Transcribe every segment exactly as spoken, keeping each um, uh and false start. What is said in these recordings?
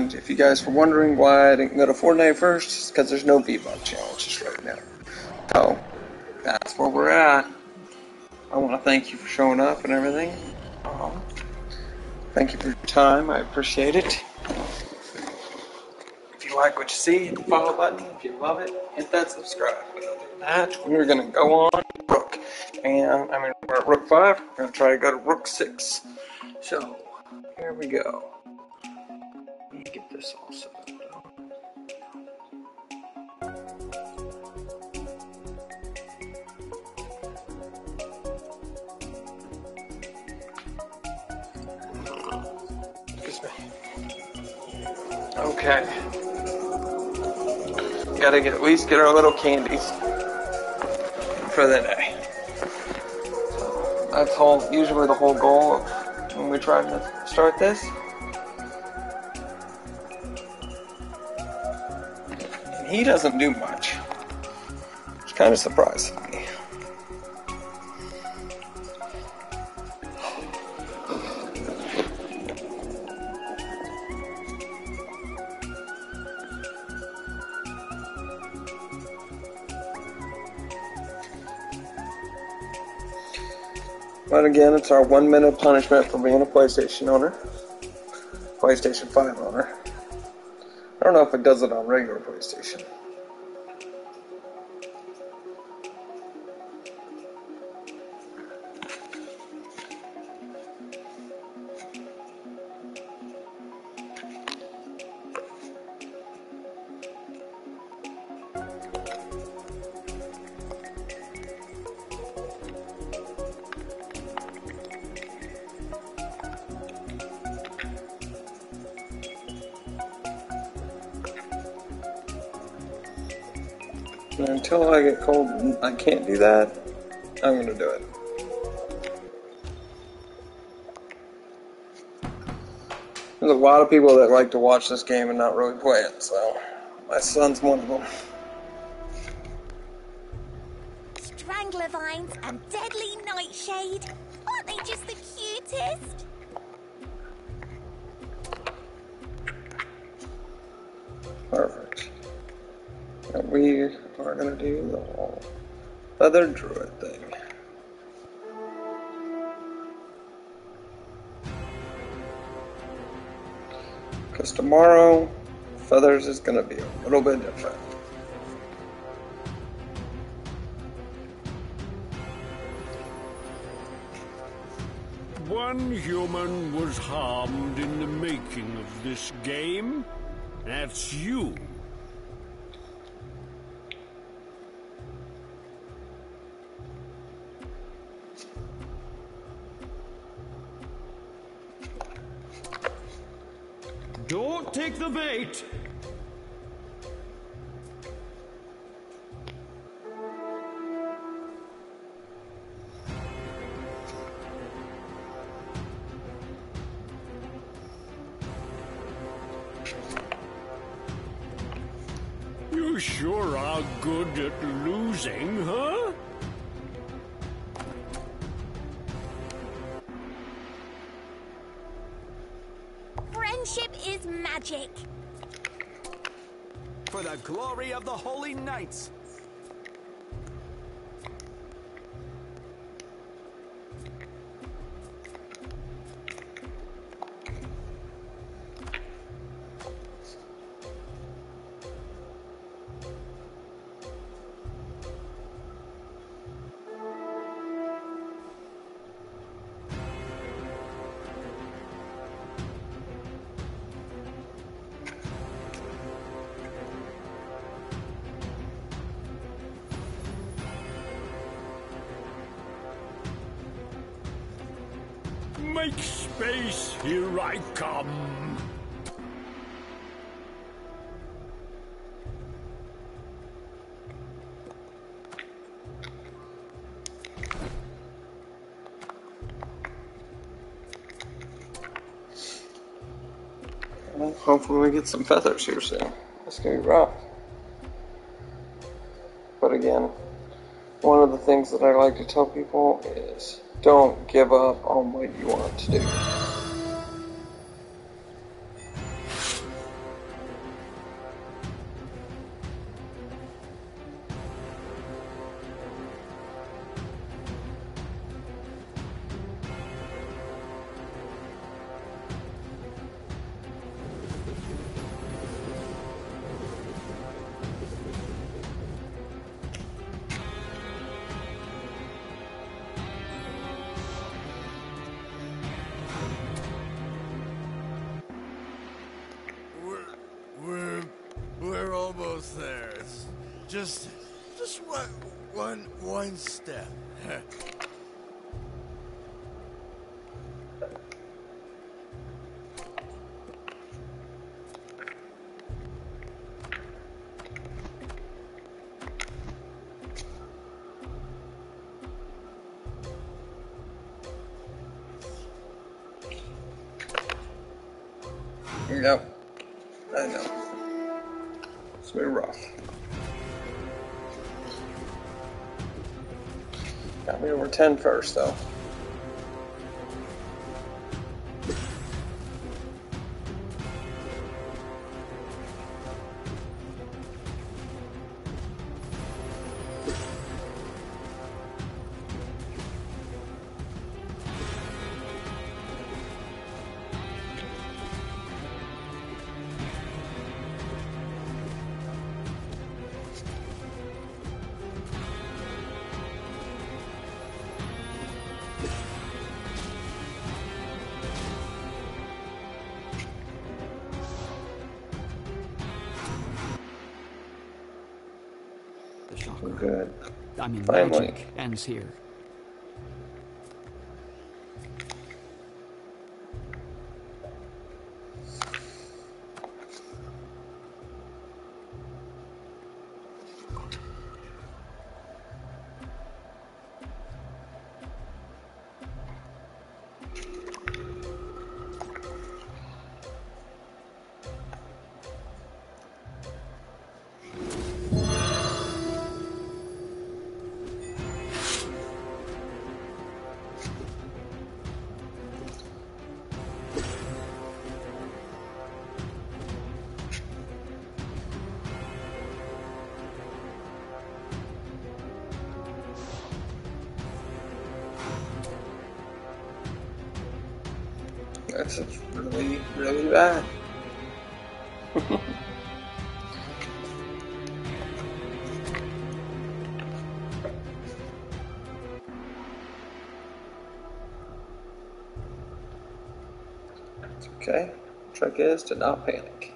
And if you guys were wondering why I didn't go to Fortnite first, it's because there's no V-Buck challenges right now. So, that's where we're at. I want to thank you for showing up and everything. Um, thank you for your time. I appreciate it. If you like what you see, hit the follow button. If you love it, hit that subscribe. But other than that, we're going to go on to Rook. And, I mean, we're at Rook five. We're going to try to go to Rook six. So, here we go. Let me get this all set up. Okay. Gotta get at least get our little candies for the day. So that's whole usually the whole goal of when we try to start this. And he doesn't do much. Which kind of surprises me. But again, it's our one minute punishment for being a PlayStation owner. PlayStation five owner. I don't know if it does it on regular PlayStation. And until I get told I can't do that, I'm going to do it. There's a lot of people that like to watch this game and not really play it, so my son's one of them. Strangler vines and deadly nightshade. Aren't they just the cutest? Perfect. And we are going to do the whole feather druid thing. Because tomorrow, feathers is going to be a little bit different. One human was harmed in the making of this game. That's you. Don't take the bait! You sure are good at losing, huh? Friendship is magic. For the glory of the Holy Knights. Make space, here I come. Well, hopefully we get some feathers here soon. It's gonna be rough. But again, one of the things that I like to tell people is don't give up on what you want to do. almost there. It's just, just one, one, one step. Yep, I know. It's been rough. Got me over ten first, though. The chakra. Good. I mean, Finally. magic ends here. That's really, really bad. It's okay. Trick is to not panic.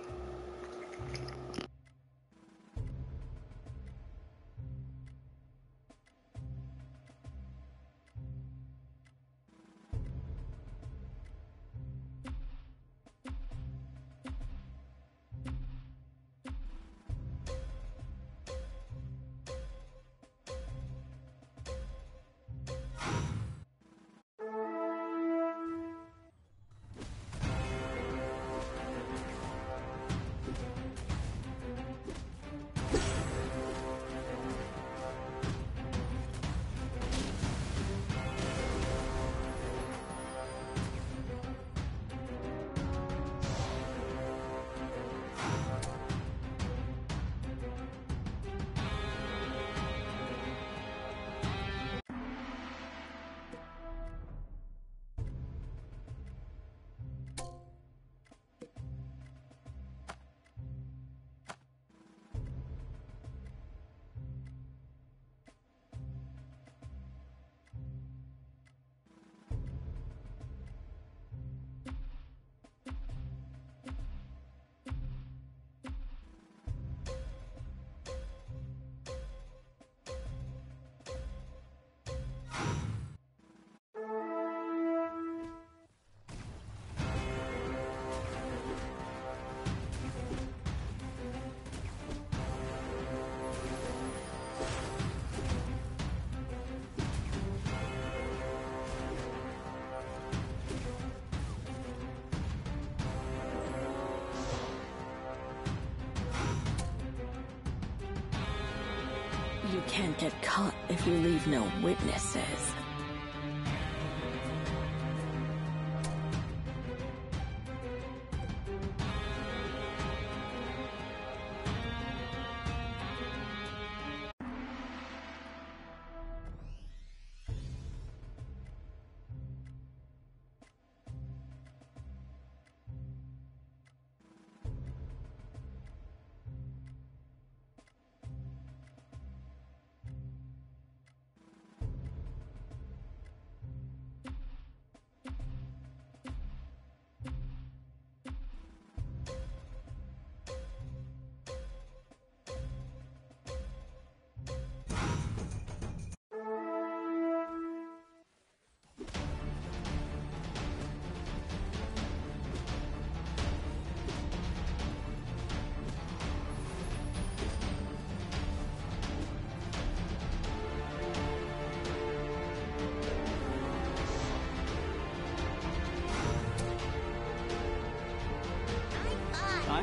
You can't get caught if you leave no witnesses.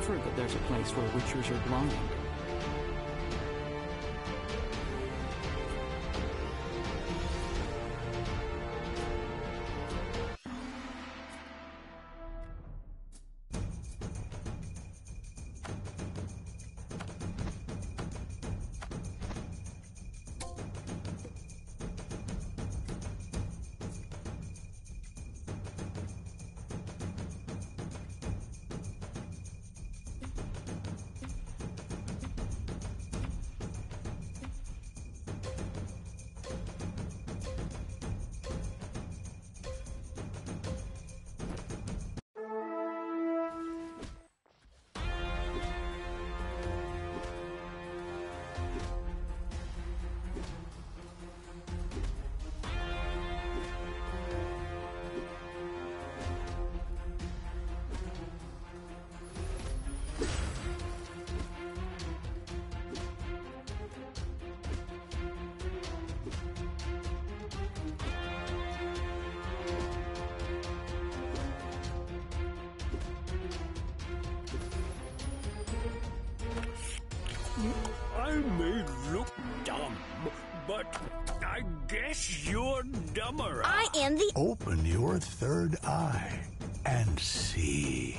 heard that there's a place where witchers are blind. I may look dumb, but I guess you're dumber. I am the... Open your third eye and see.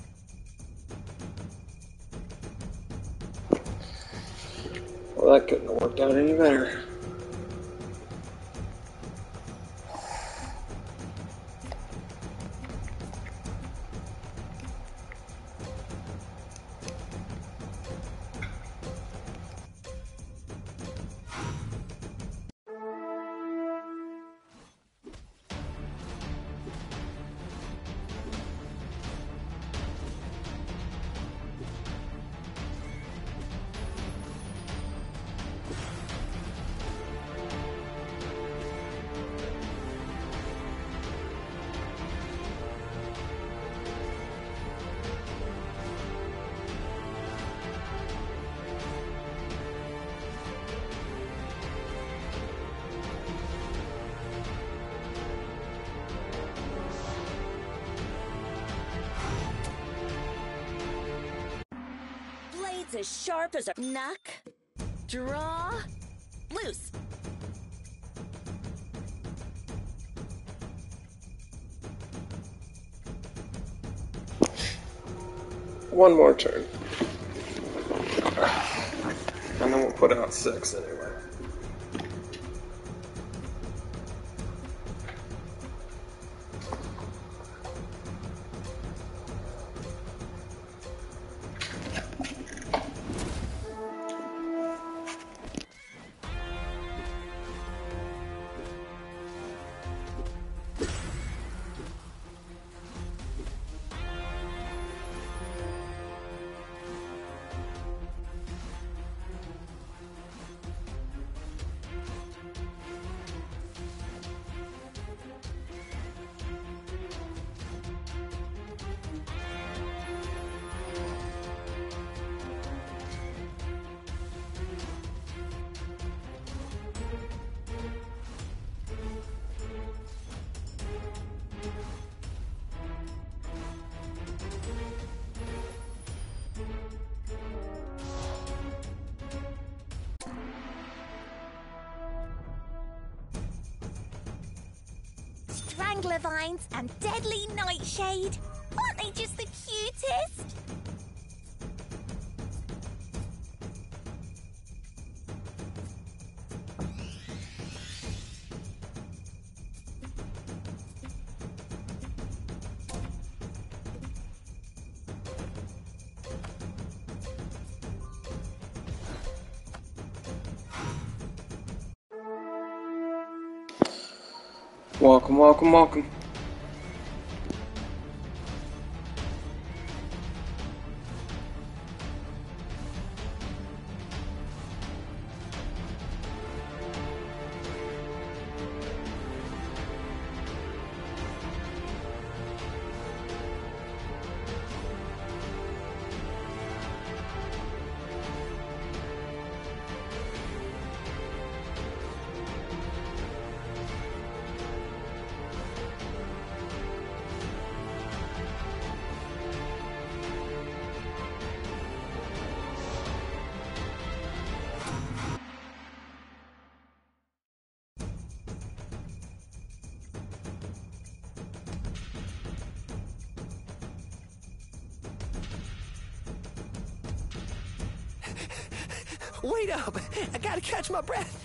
Well, that couldn't have worked out any better. Blades as sharp as a... Knuck. Draw. Loose. One more turn. And then we'll put out six anyway. Strangler vines and deadly nightshade. Aren't they just the cutest? Welcome, welcome, welcome. Wait up! I gotta catch my breath!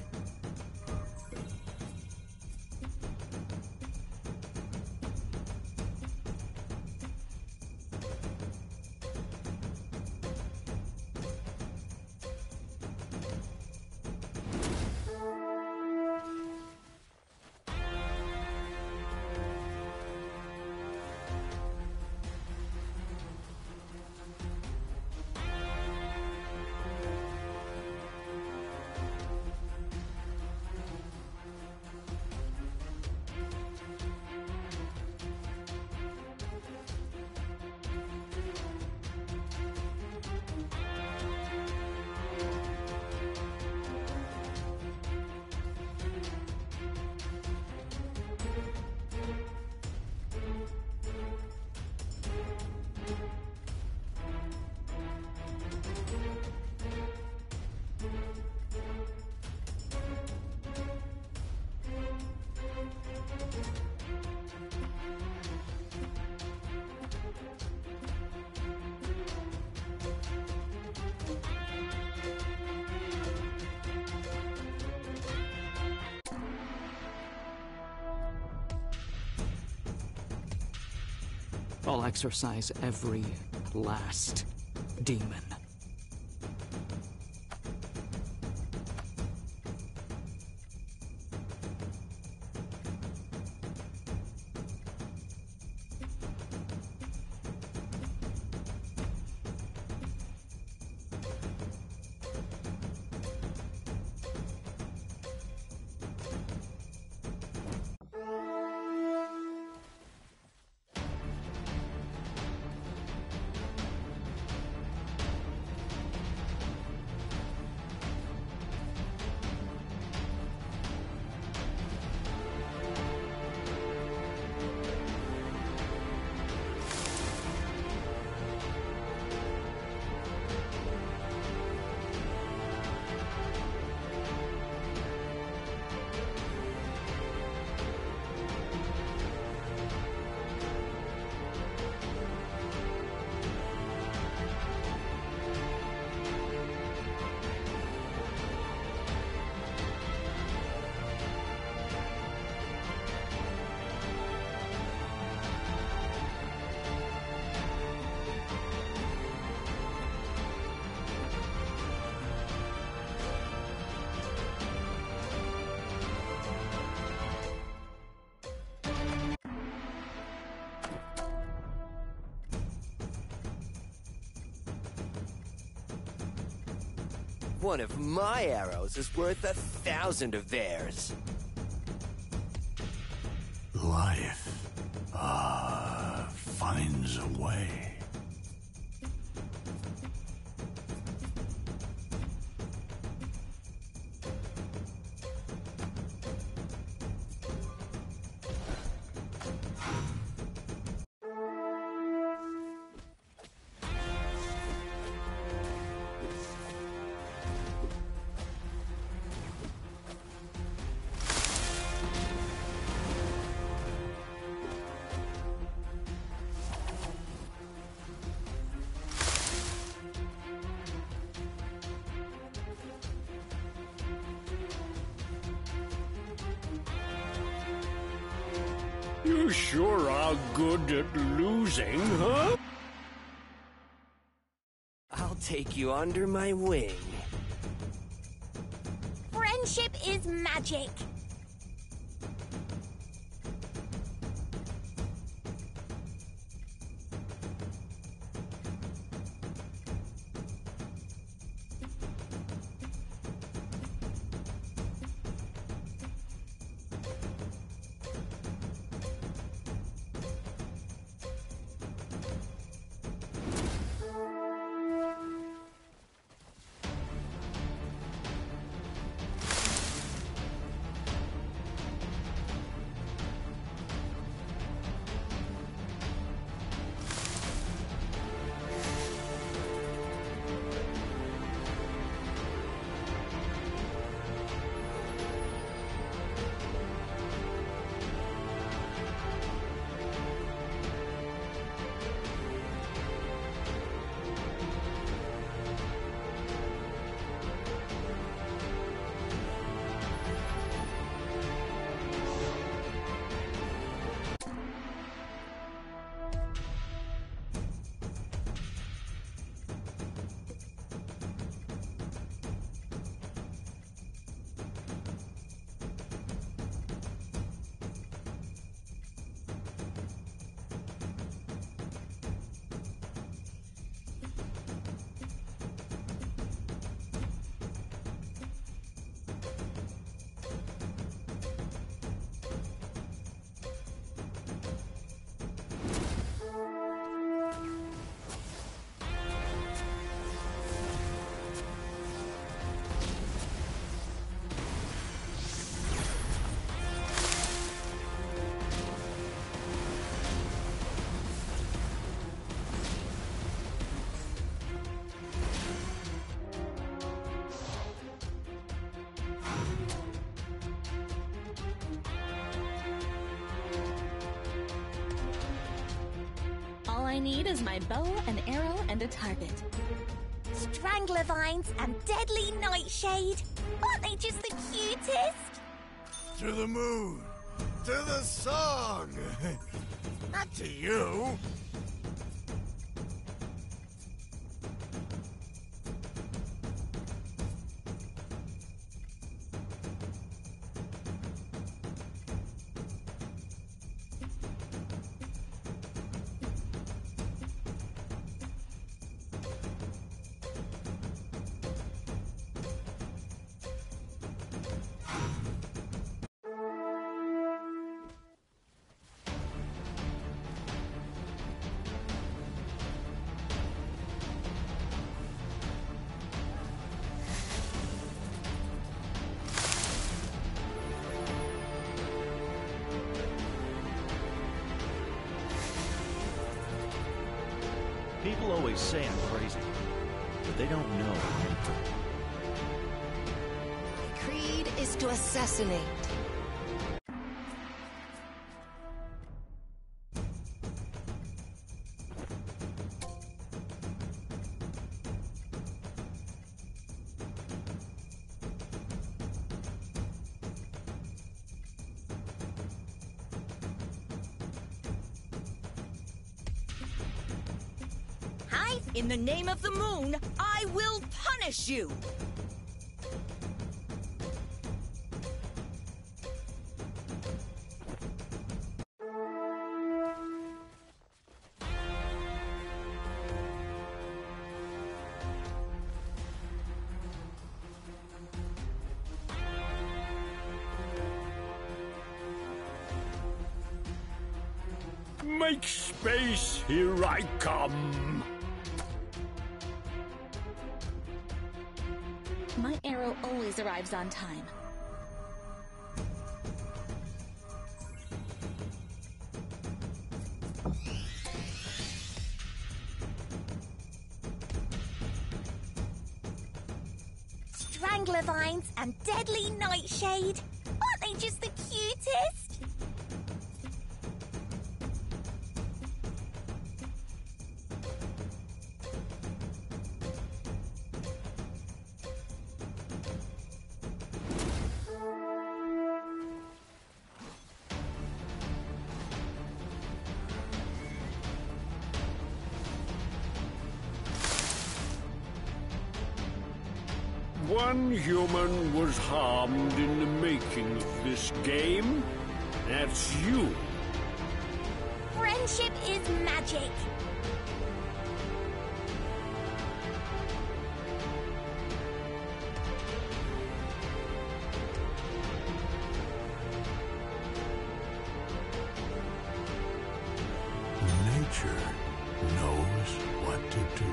I'll exorcise every last demon. One of my arrows is worth a thousand of theirs. Life, ah, finds a way. You sure are good at losing, huh? I'll take you under my wing. Friendship is magic. need is my bow, an arrow, and a target. Strangler vines and deadly nightshade. Aren't they just the cutest? To the moon, to the sun. Not to you. People always say I'm crazy, but they don't know. My creed is to assassinate. In the name of the moon, I will punish you! Make space, here I come! My arrow always arrives on time. Strangler vines and deadly nightshade. Aren't they just the cutest? One human was harmed in the making of this game. That's you. Friendship is magic. Nature knows what to do.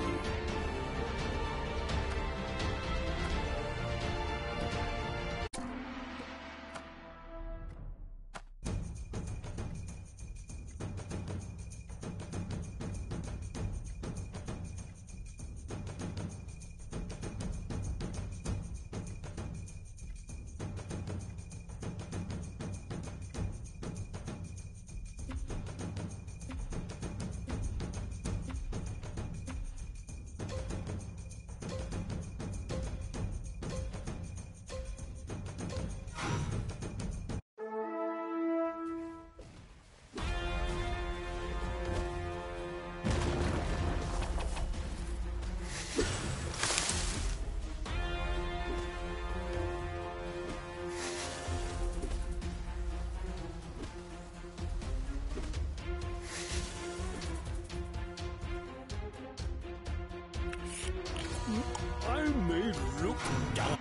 I may look down.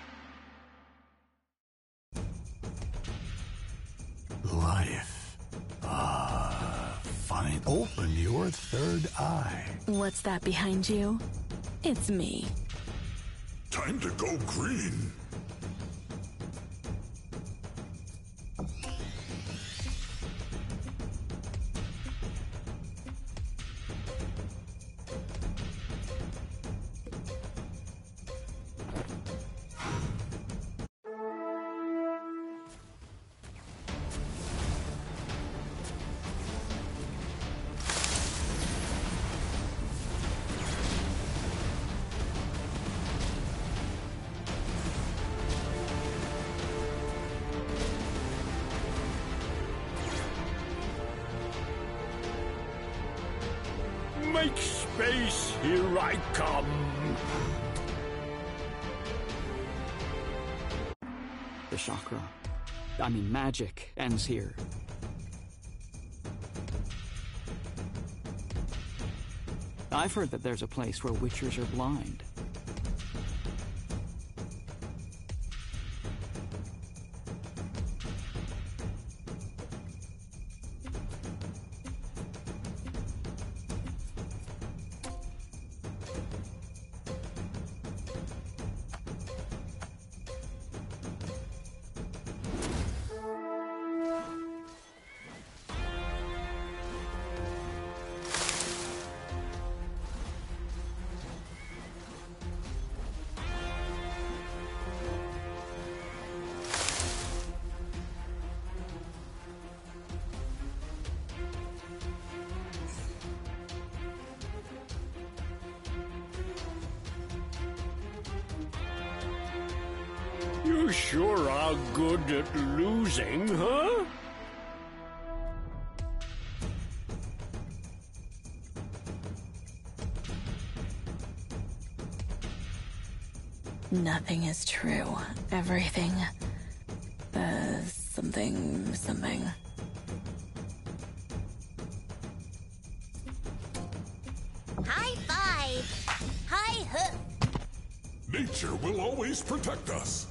Life. Ah, fine. Open your third eye. What's that behind you? It's me. Time to go green. here I come. The chakra, I mean magic, ends here. I've heard that there's a place where witchers are blind. You sure are good at losing, huh? Nothing is true. Everything... Uh, something... something... High five! High hook! Nature will always protect us.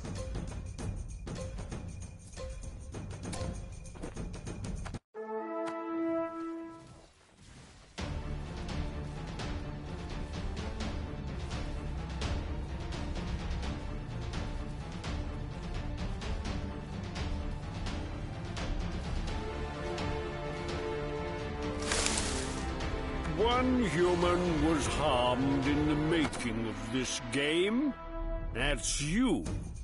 One human was harmed in the making of this game. That's you.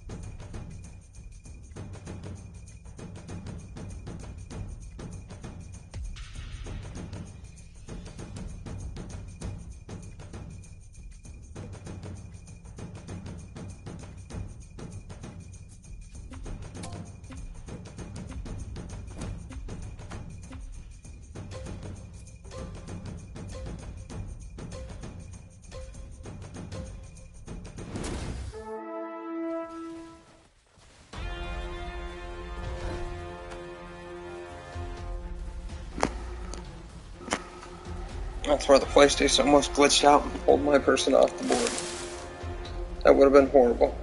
That's where the PlayStation almost glitched out and pulled my person off the board. That would have been horrible.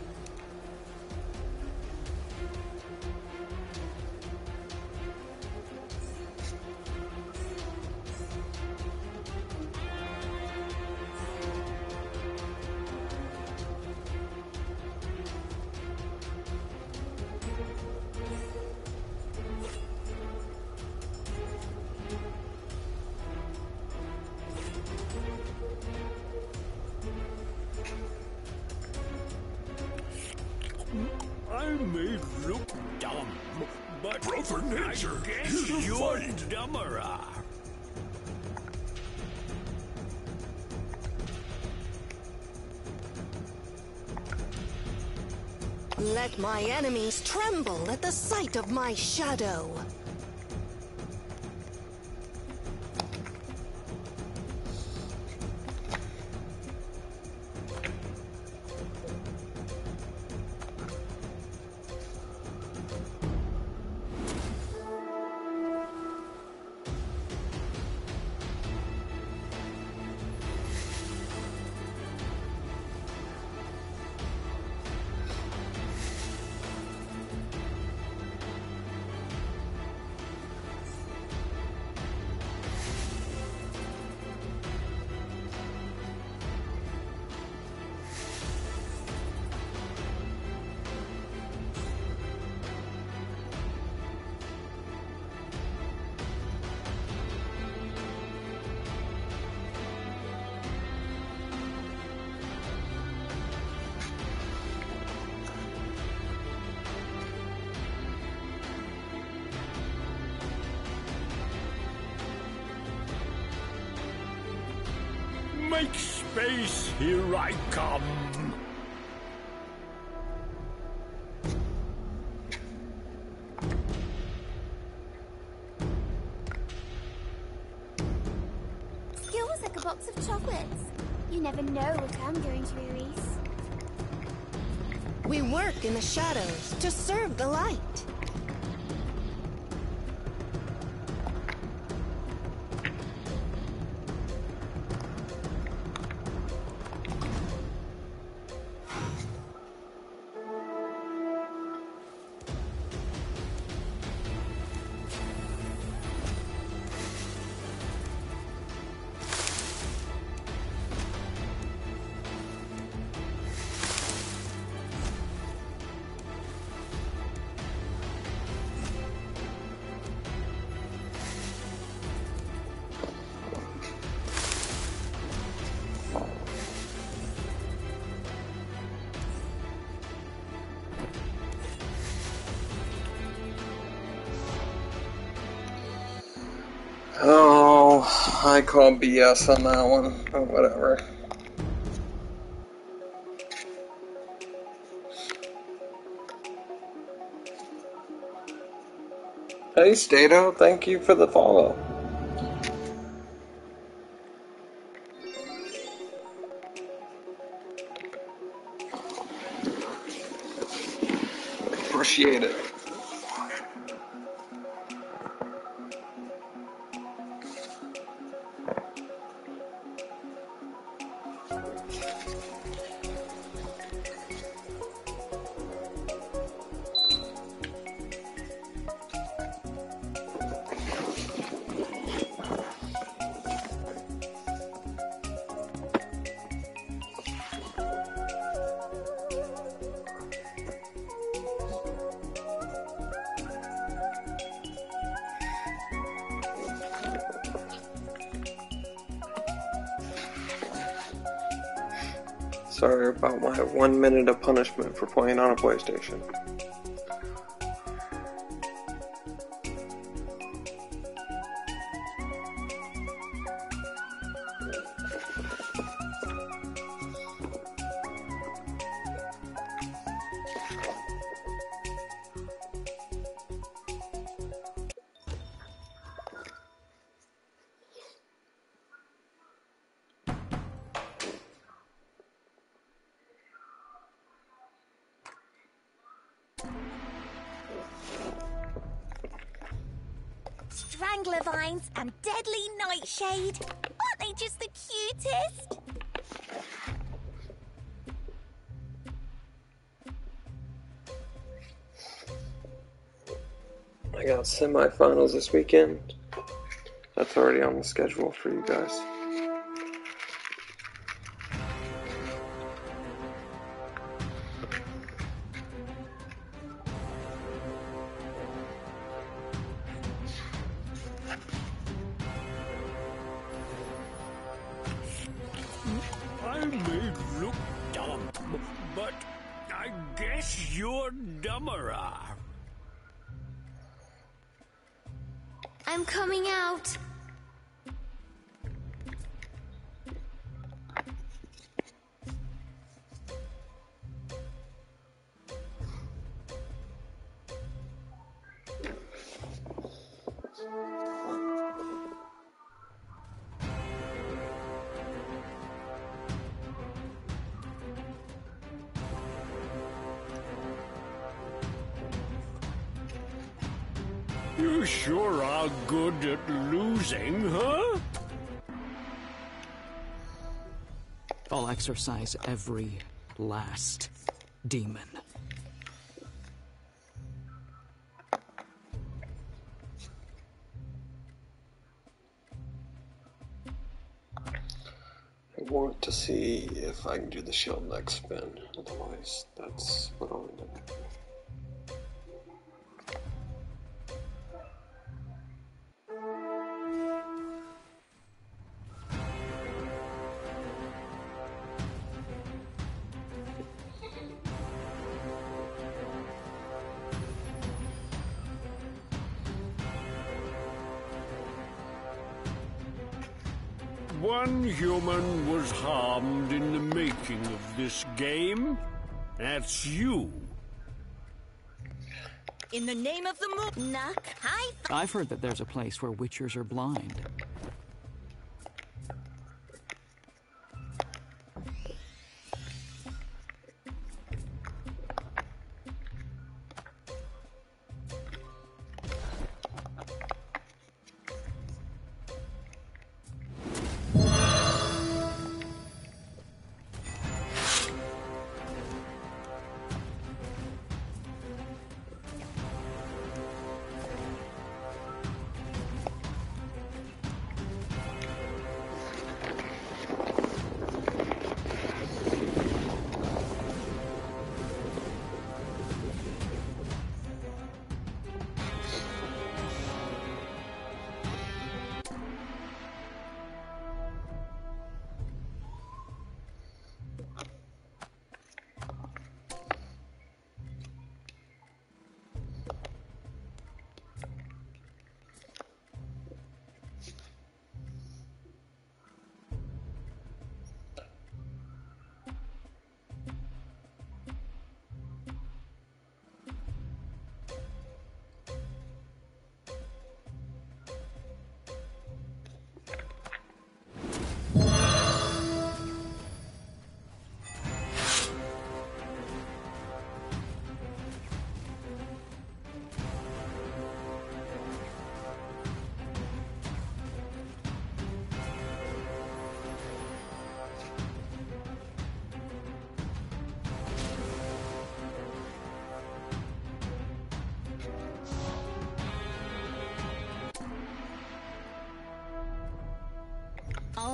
I may look dumb, but Brother Nature, I guess you you're fight. dumber. Let my enemies tremble at the sight of my shadow. Make space, here I come. Skills like a box of chocolates. know what I'm going to erase. We work in the shadows to serve the light. Oh, I call B S on that one, but whatever. Hey Stato, thank you for the follow. Appreciate it. Sorry about my one minute of punishment for playing on a PlayStation. Strangler vines and deadly nightshade. Aren't they just the cutest? I got semifinals this weekend. That's already on the schedule for you guys. I may look dumb, but I guess you're dumberer. I'm coming out. You sure are good at losing, huh? I'll exorcise every last demon. I want to see if I can do the shield next spin. Otherwise, that's what I'll end up doing. One human was harmed in the making of this game. That's you. In the name of the moon, Knock, hi. I've heard that there's a place where witchers are blind.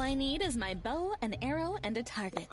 I need is my bow, an arrow, and a target.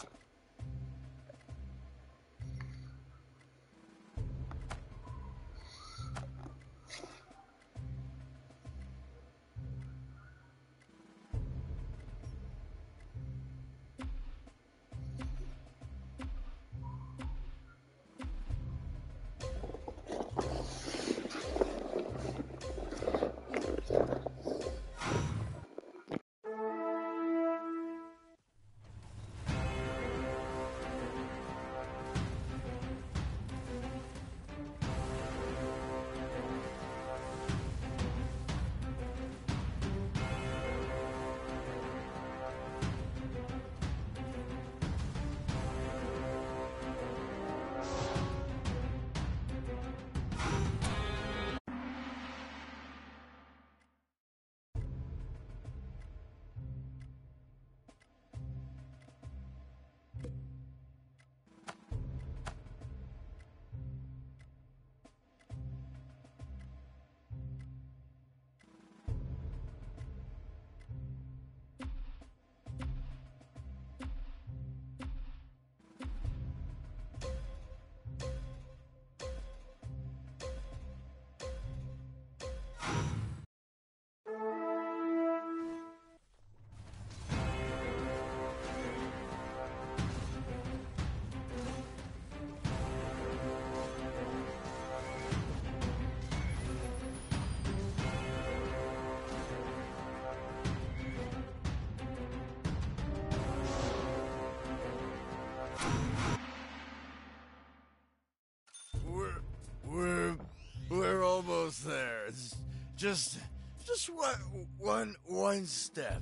We're almost there. It's just, just one, one, one step.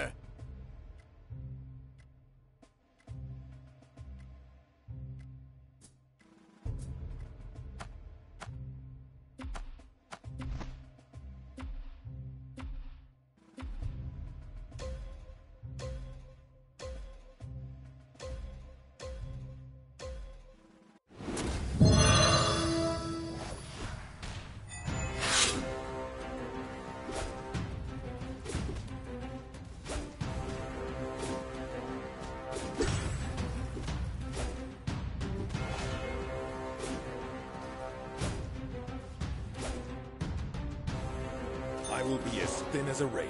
I will be as thin as a rake.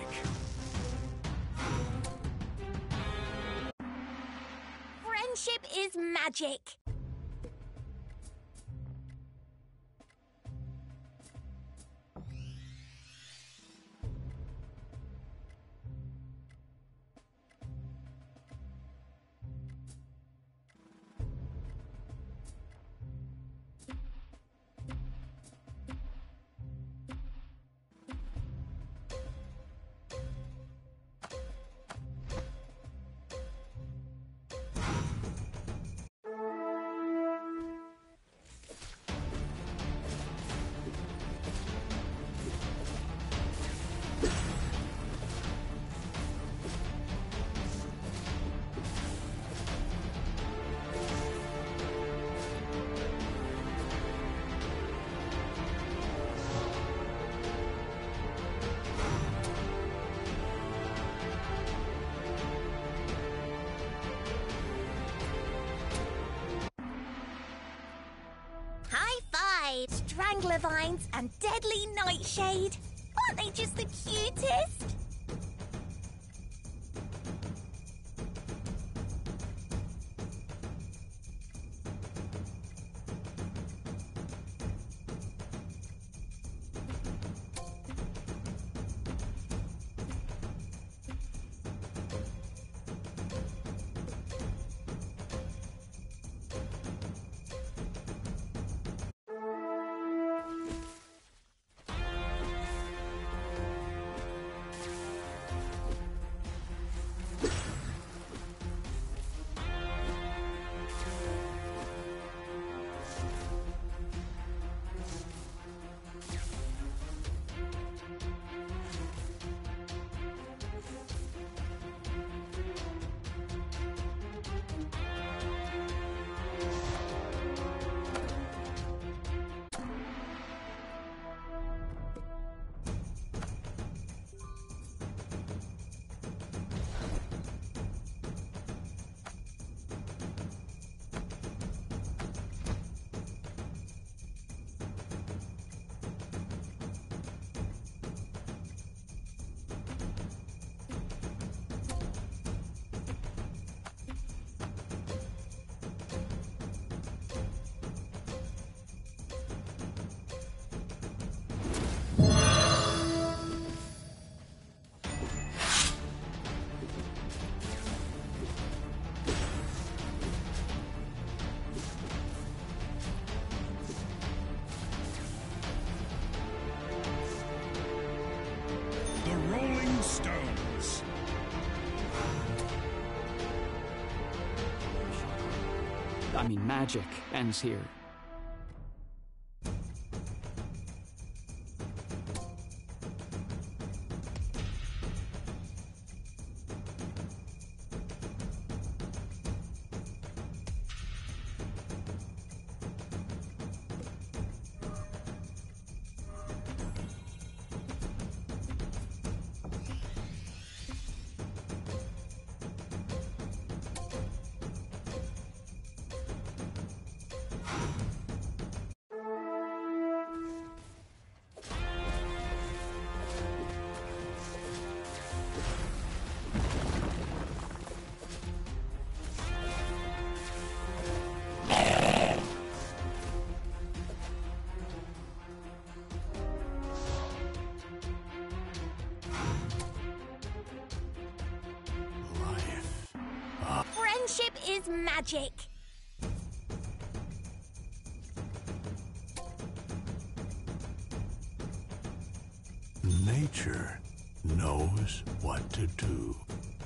Friendship is magic. High five! Strangler vines and deadly nightshade. Aren't they just the cutest? I mean, magic ends here. Friendship is magic. Nature knows what to do.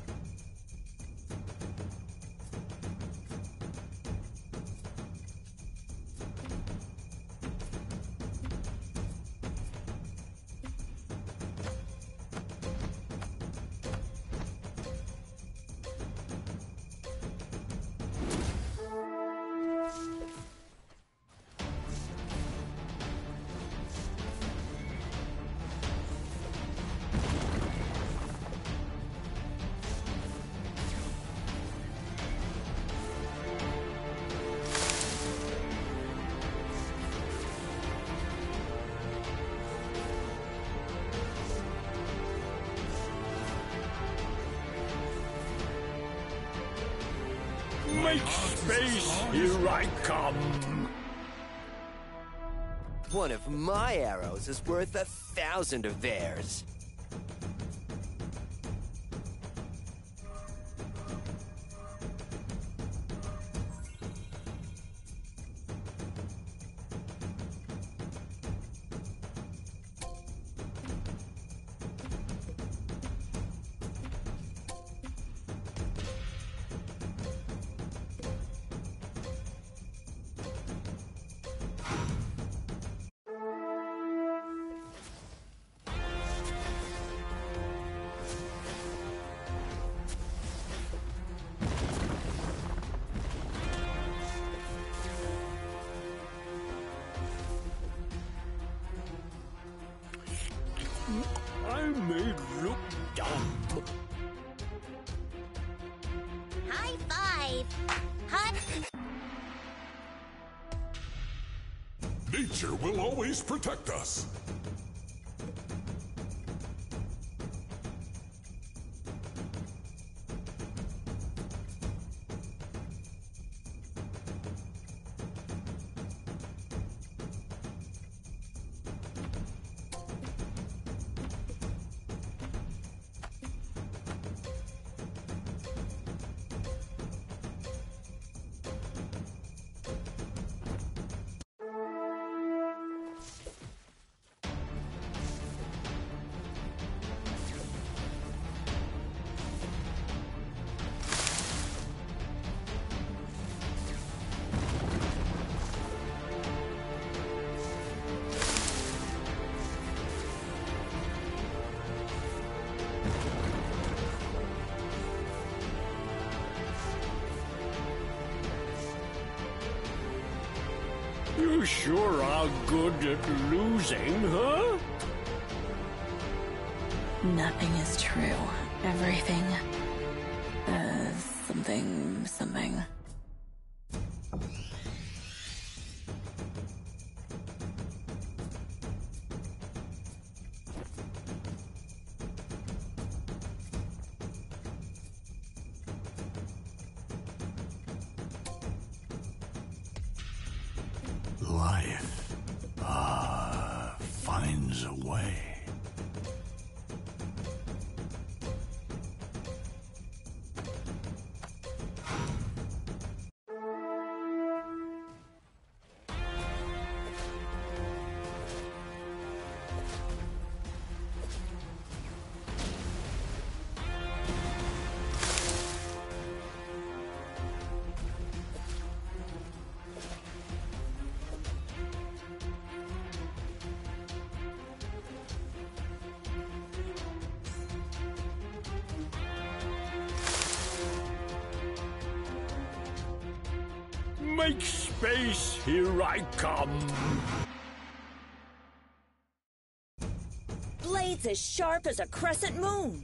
Make space, here I come. One of my arrows is worth a thousand of theirs. I may look dumb. High five. Hut. Nature will always protect us. You sure are good at losing, huh? Nothing is true. Everything is something, something. Life, ah, finds a way. Make space, here I come. Blades as sharp as a crescent moon.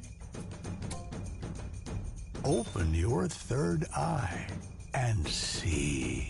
Open your third eye and see.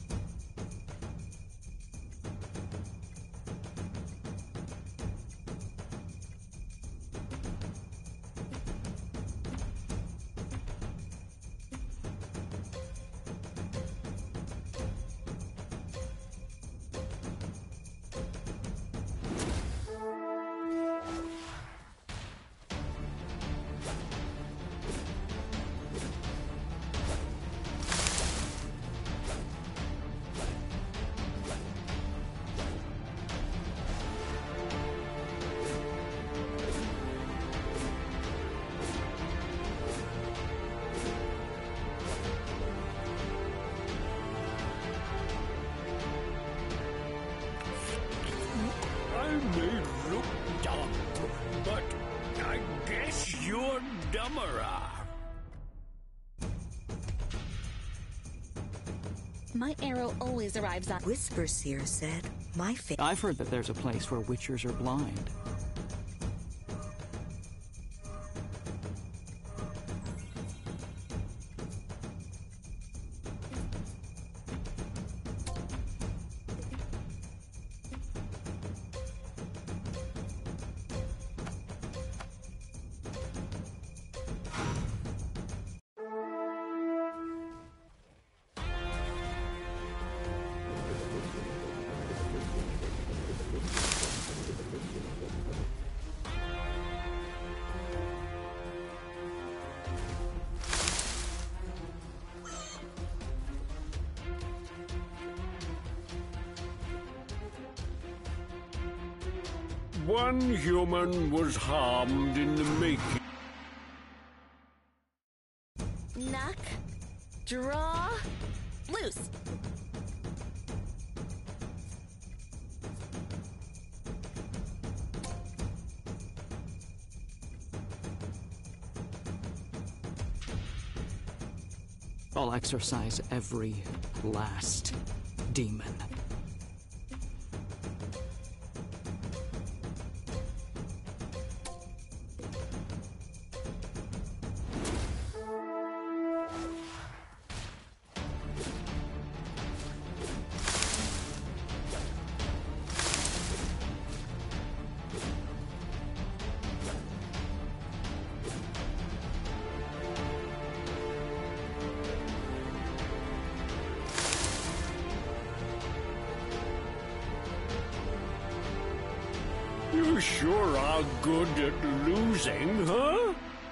I may look dumb, but I guess you're dumberer. My arrow always arrives on... Whisper Seer said, my fa- I've heard that there's a place where witchers are blind. One human was harmed in the making. Knock. Draw. Loose. I'll exorcise every last demon. You sure are good at losing, huh?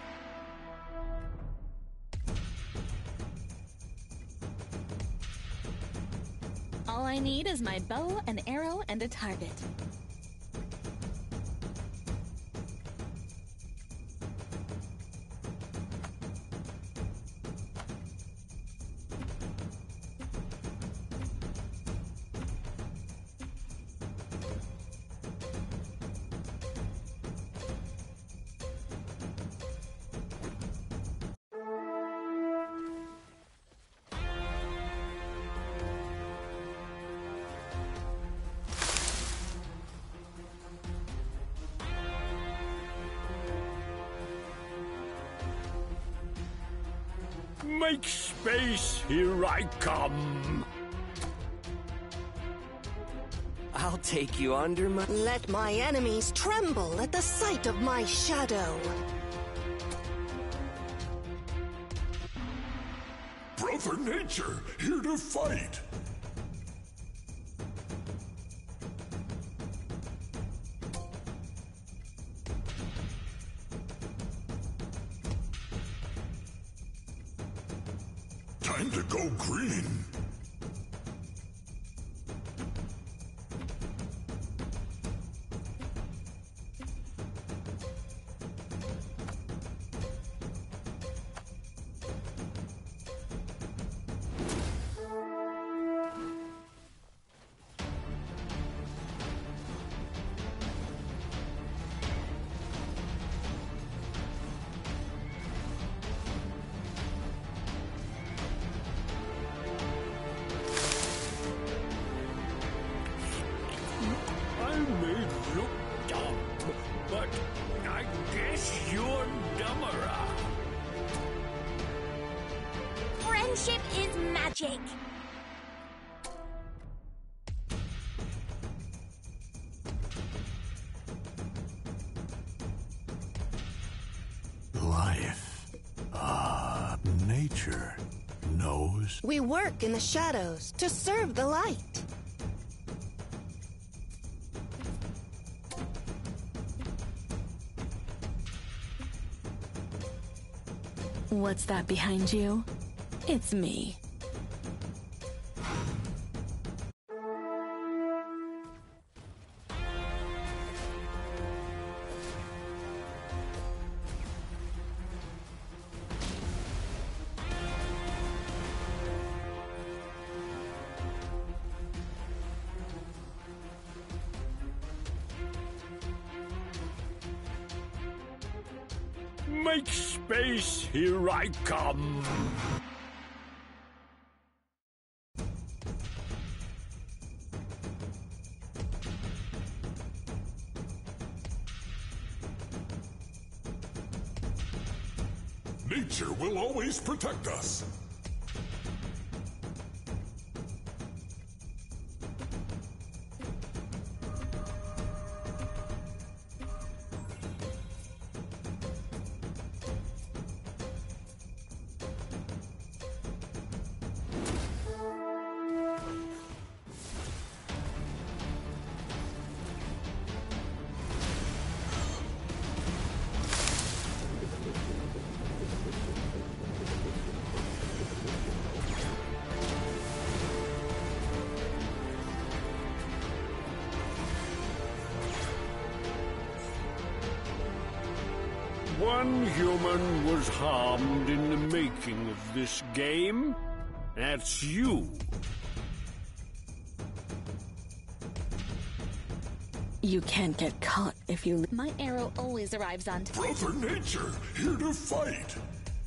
All I need is my bow, an arrow, and a target. Make space, here I come. I'll take you under my... Let my enemies tremble at the sight of my shadow. Brother Nature, here to fight. Time to go green. Life. Ah, nature knows. We work in the shadows to serve the light. What's that behind you? It's me. Make space, here I come. Nature will always protect us. One human was harmed in the making of this game. That's you. You can't get caught if you... My arrow always arrives on time. Brother Nature, here to fight.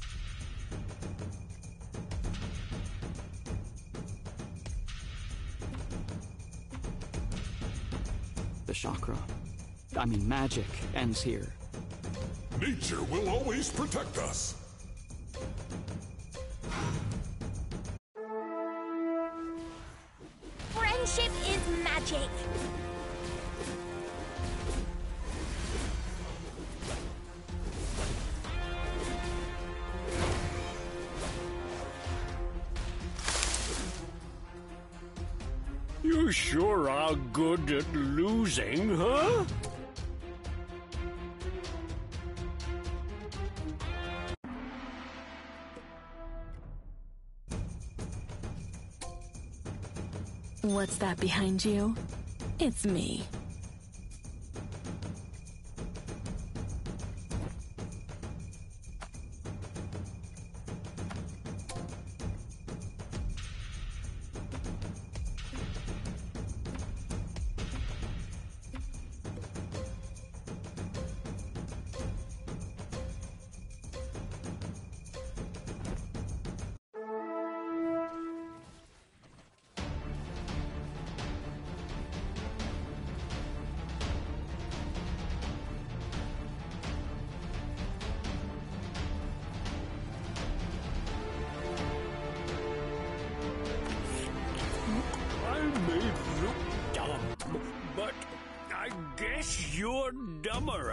The chakra, I mean magic, ends here. Nature will always protect us. Friendship is magic. You sure are good at losing, huh? What's that behind you? It's me. You're dumber.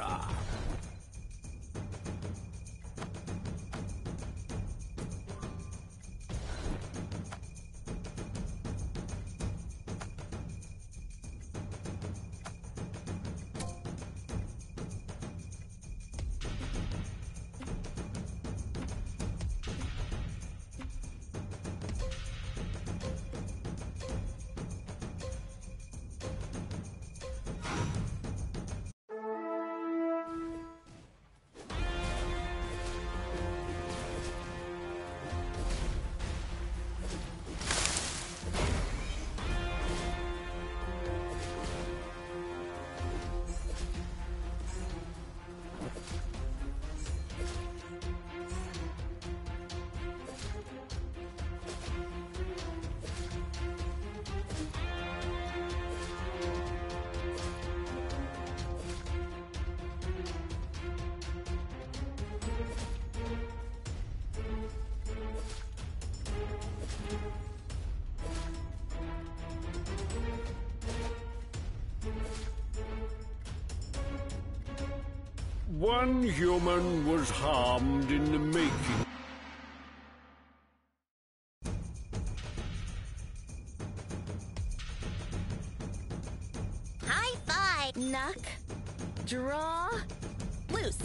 One human was harmed in the making. High five! Knock. Draw. Loose.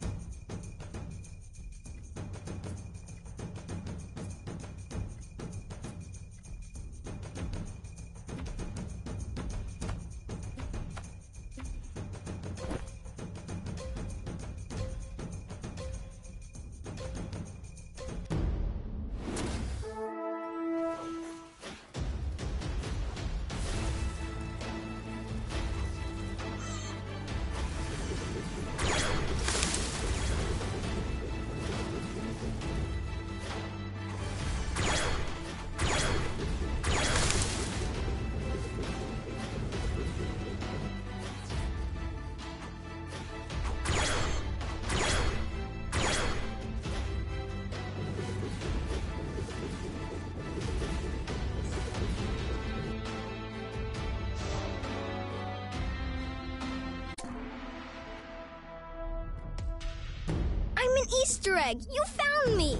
I'm an Easter egg! You found me!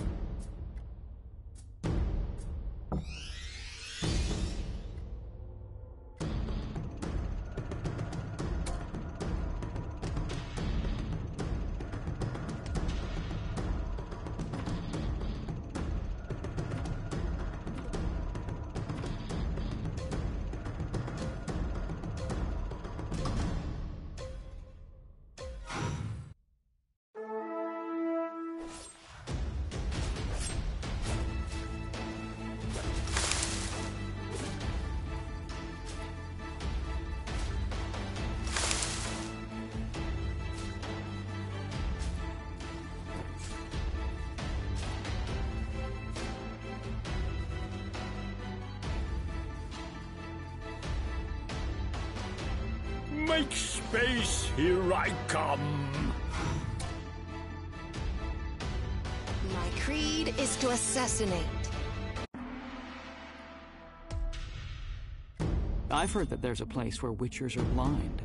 Make space, here I come. My creed is to assassinate. I've heard that there's a place where witchers are blind.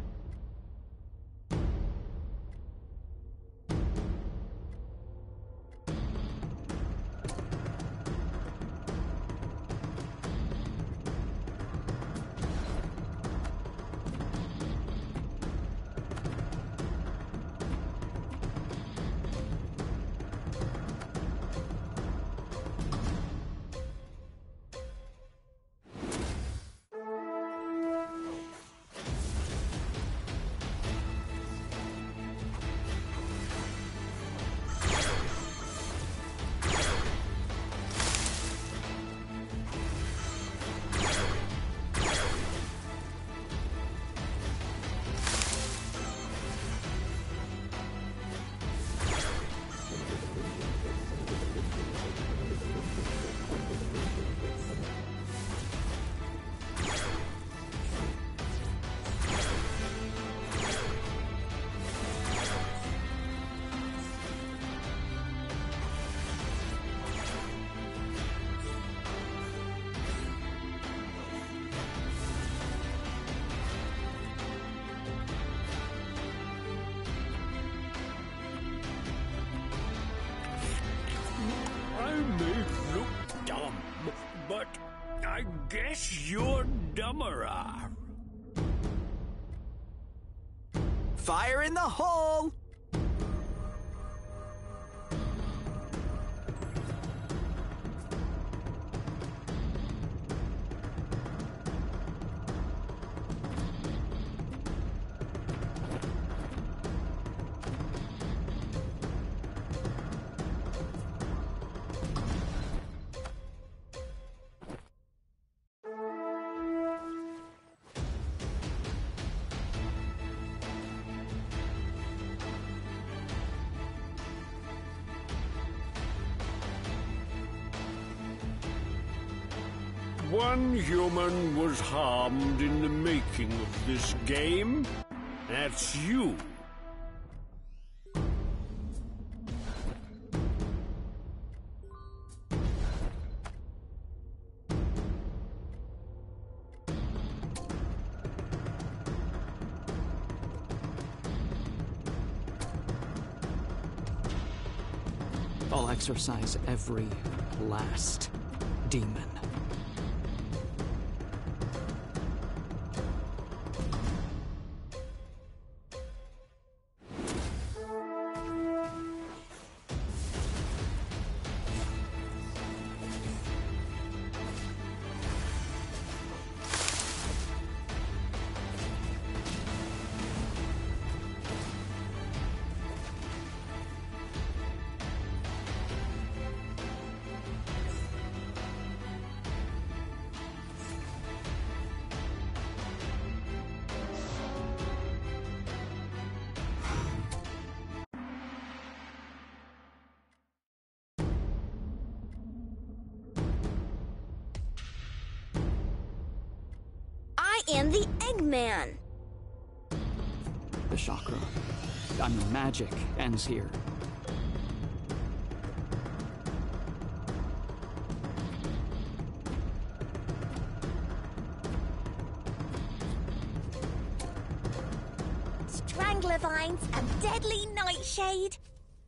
But I guess you're dumber. Fire in the hole! One human was harmed in the making of this game. That's you. I'll exorcise every last demon. I am the Eggman. The chakra, I mean magic, ends here. Strangler vines and deadly nightshade.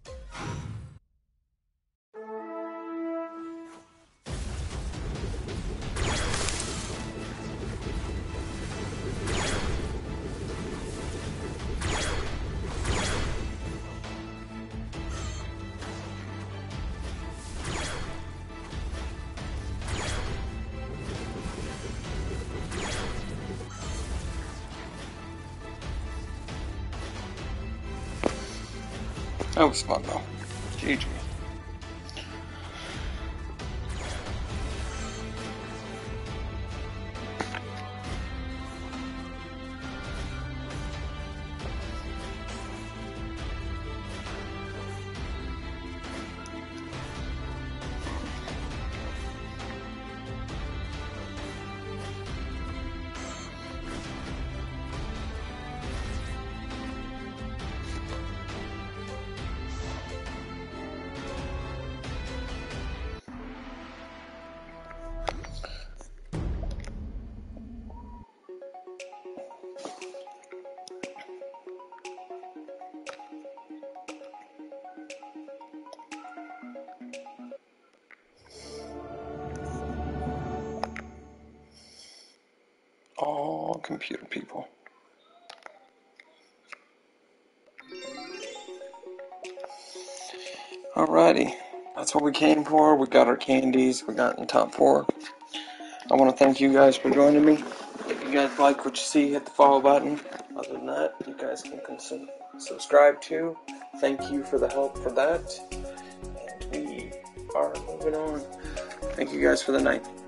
That was fun though. G G. All computer people. Alrighty, that's what we came for. We got our candies. We got in top four. I want to thank you guys for joining me. If you guys like what you see, hit the follow button. Other than that, you guys can consume, subscribe too. Thank you for the help for that. And we are moving on. Thank you guys for the night.